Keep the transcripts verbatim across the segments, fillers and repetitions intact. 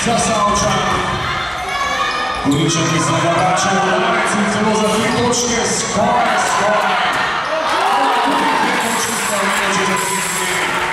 Zasałczak, Kuliczek zawadacze, Leci celo za dwie toczki, skore, skore. Dwie toczki stawiają się za wszystkie.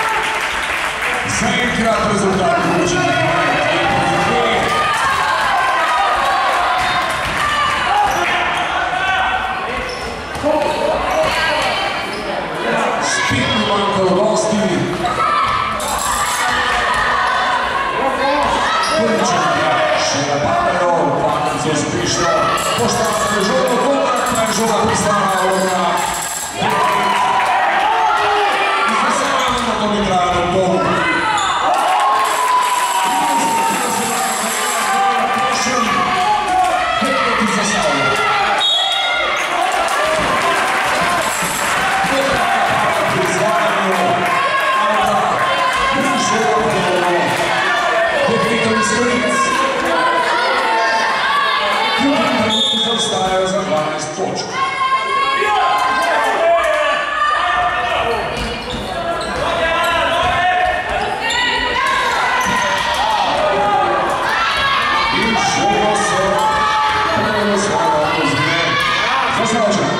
Zajenkrat rezultatu, Kuliczek Spitny Manko Lubowski. Co spišno, poštava se žulo, kontakt na žula pristana ovoga. I zasadamo na tom igranom tomu. Kako ti zasadamo? Prizvanju, Anta, Žulo, Tehnikom Skoric. Zaostaju za dvanaest točka. I Žulo se prelazava uz nje. Zasnaža.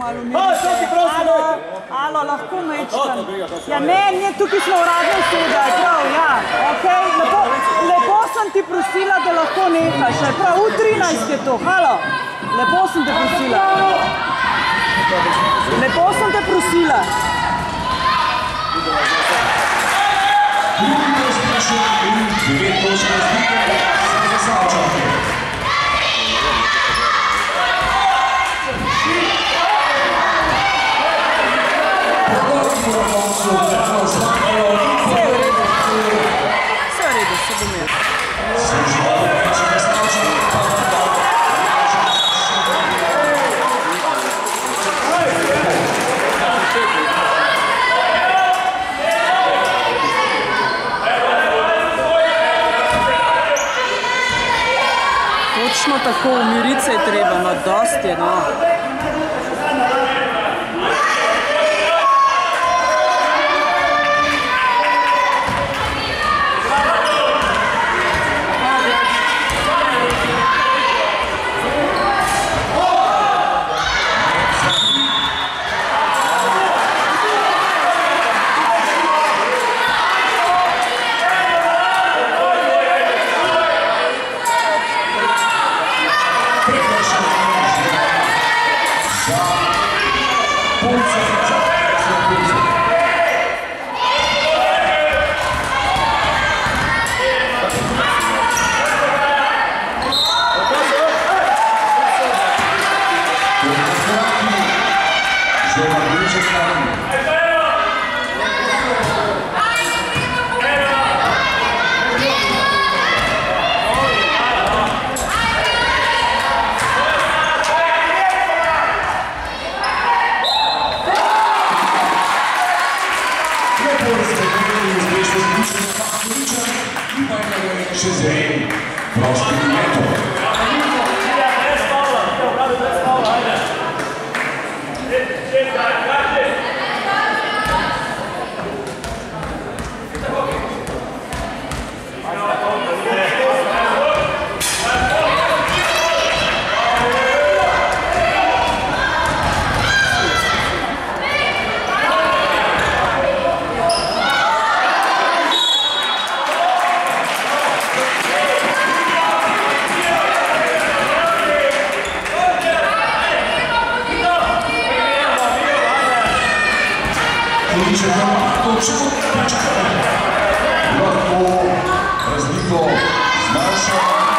malo umirite. Alo, alo, lahko mečkam. Ja, ne, ne, tukaj smo uradno sedaj, prav, ja, okej. Lepo sem ti prosila, da lahko nehaš, prav, v trinajst je to, halo. Lepo sem te prosila. Lepo sem te prosila. Drugi pospešen in devet točk razlike se za Savčanke. Pogodki na koncu tako zlakajo. Vse je v redu. Vse je v redu, se bom jaz. Se živali veče na Savčanke, pa da da. Točno tako, umiriti se je treba, no dosti je, no. Še za en prosti metod. Lahko razliko zmanjša.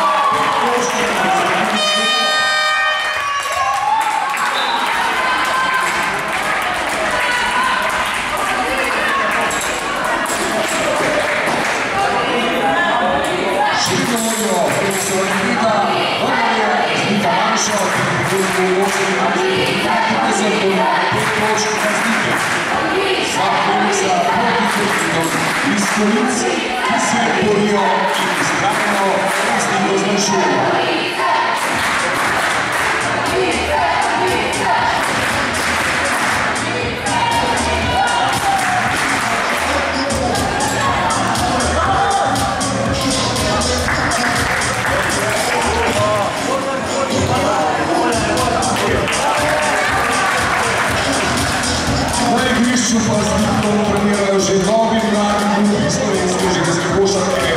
Širino molijo, ker se odvita, vendar je razlika manjša, ker je v osem pet točk razlike. Vsak bojica proti tekmikom iz kolic, ki se borijo in izgradno resnijo zmanjšujejo. Na igrišču pa z Diptom trenirajo že novi mladi klubi slovenske ženske košarke.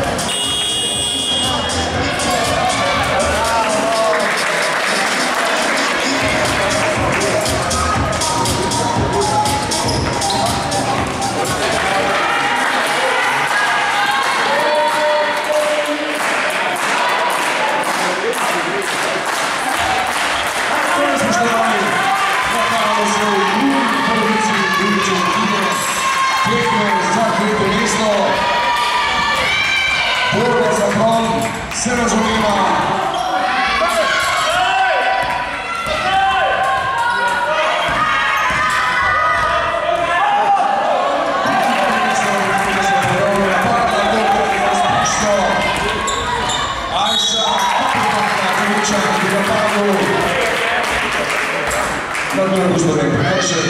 Spoštovani, nahajamo se v drugi polovici druge četrtine, tekme za tretje mesto, borba za bron se razumeva. Ajša, opetna Veča, ki ga padu. Tako je gospodin Prekršek.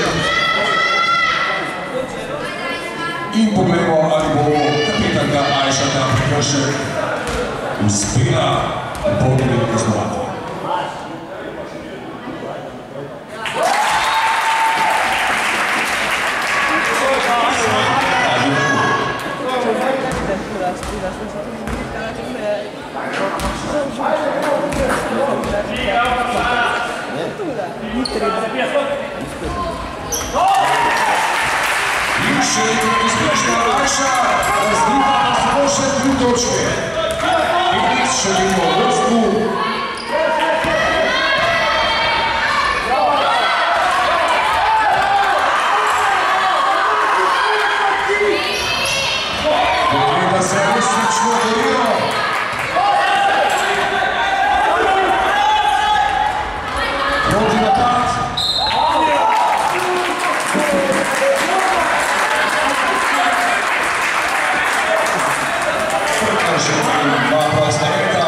In pogledamo, ali bo kapetanka Ajša ta Prekršek uspela v polni kaznovati. In še uspešna Ajša, razlika pa samo še tri točke. In še vedno v vodstvu. Pogleda se resnično borijo. Proti napad. Dva prosta meta.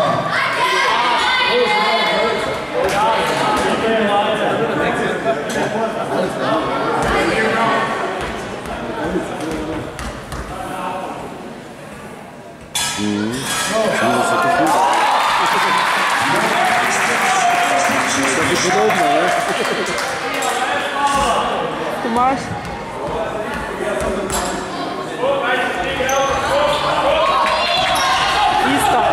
Tomaš? Isto.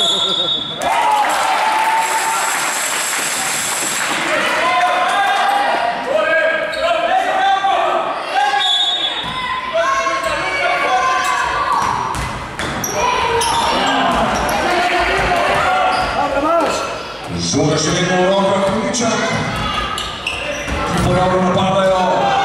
Žoga še vedno v rokah Kuličak, ki ponovno napadajo.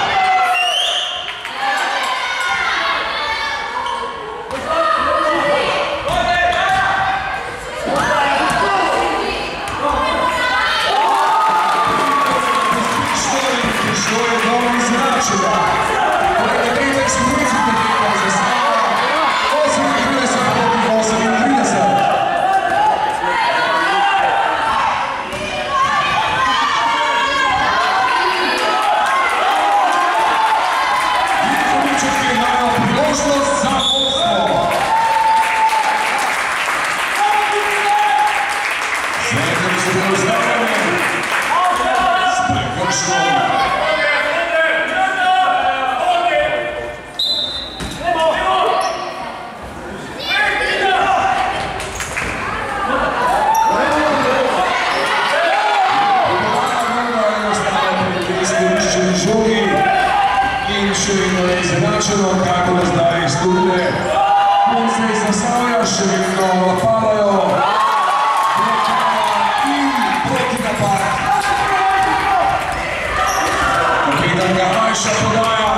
Prišlo je dobro izenačenja. Kolega Petek Skorici tekmo zastava osemintrideset proti osemintrideset. In še vedno je izenačeno, kako da zdaj izgubne. Punce iz Zasavja še vedno napadajo. In proti napad. Pogledam ga Ajša podaja.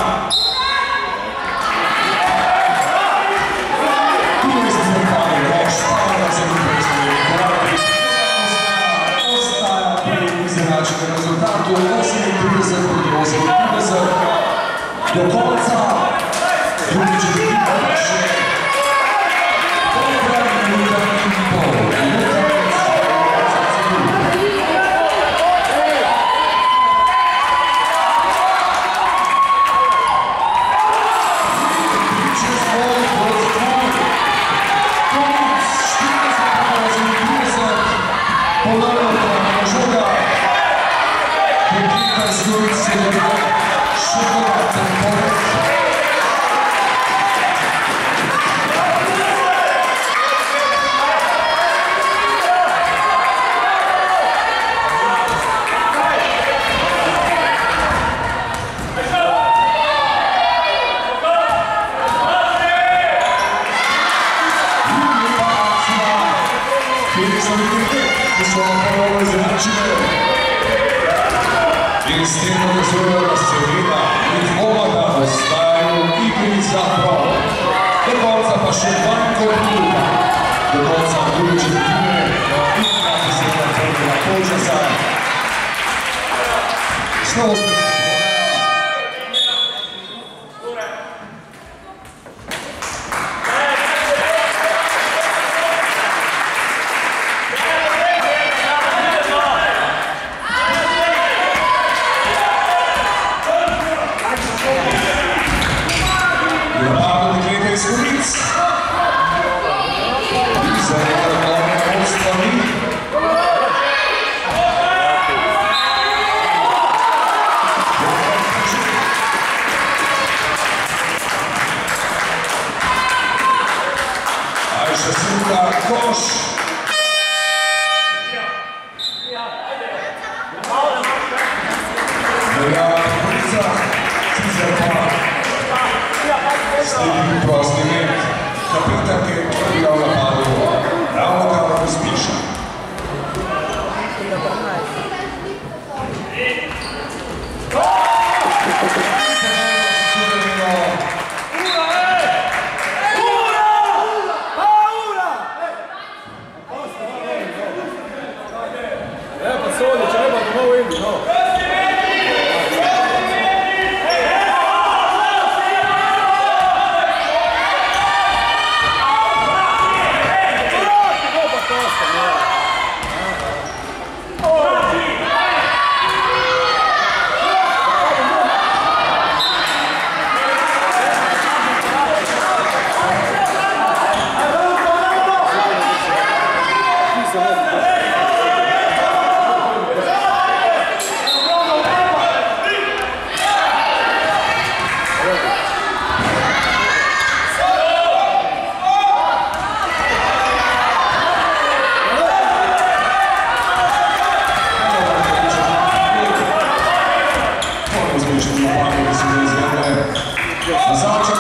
Tudi se zvrpali roš, pada se nekaj izgledali. Ostaja pri izenačenem rezultatu osemintrideset proti osemintrideset. Do konca drugi četrtina še dobra minuta in pol. Priče svoj proti tvoj. Konec štirideset proti osemintrideset. Ponovno pa žoga. Peter Skoric se dobiva še dodaten pored. In s tem dokazuje razcevina in dvoma, da ostajajo v igri za prav. Do konca pa še dva minuta. Do konca druge četrtine in dvajset prvega polčasa. Slovo spet. Šasilka koš. Velja Kulica, Cizar pa. Sledi prosti met. Kapitan, ki je prvi v napadu, ravno kar uspiša. Zawsze